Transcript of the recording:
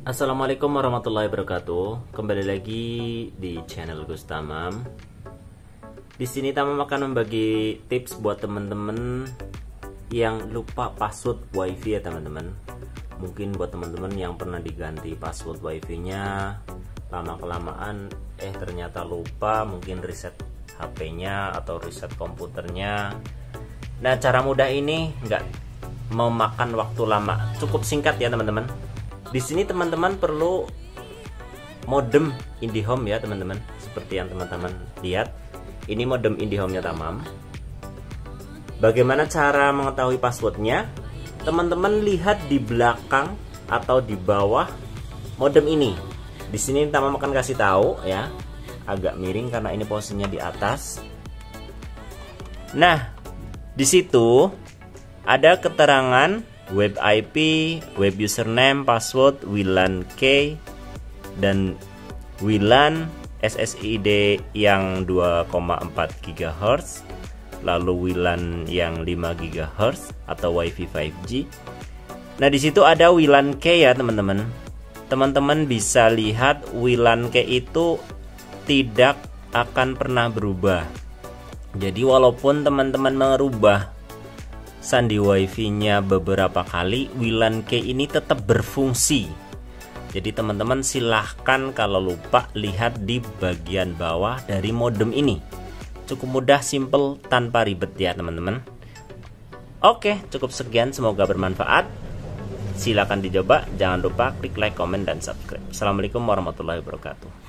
Assalamualaikum warahmatullahi wabarakatuh. Kembali lagi di channel Gus Tamam. Di sini Tamam akan membagi tips buat teman-teman yang lupa password WiFi ya teman-teman. Mungkin buat teman-teman yang pernah diganti password WiFi-nya, lama-kelamaan ternyata lupa, mungkin reset HP-nya atau reset komputernya. Nah, cara mudah ini nggak memakan waktu lama, cukup singkat ya teman-teman. Di sini teman-teman perlu modem IndiHome ya teman-teman. Seperti yang teman-teman lihat, ini modem IndiHome-nya Tamam. Bagaimana cara mengetahui passwordnya? Teman-teman lihat di belakang atau di bawah modem ini. Di sini Tamam akan kasih tahu ya, agak miring karena ini posisinya di atas. Nah, di situ ada keterangan web IP, web username, password, WLAN key, dan WLAN SSID yang 2,4 GHz, lalu WLAN yang 5 GHz atau WiFi 5G. Nah, di situ ada WLAN key ya teman-teman. Teman-teman bisa lihat WLAN key itu tidak akan pernah berubah. Jadi walaupun teman-teman merubah sandi WiFi-nya beberapa kali, WLAN key ini tetap berfungsi. Jadi teman-teman silahkan kalau lupa lihat di bagian bawah dari modem ini. Cukup mudah, simple, tanpa ribet ya teman-teman. Oke, cukup sekian, semoga bermanfaat. Silahkan dicoba, jangan lupa klik like, comment, dan subscribe. Assalamualaikum warahmatullahi wabarakatuh.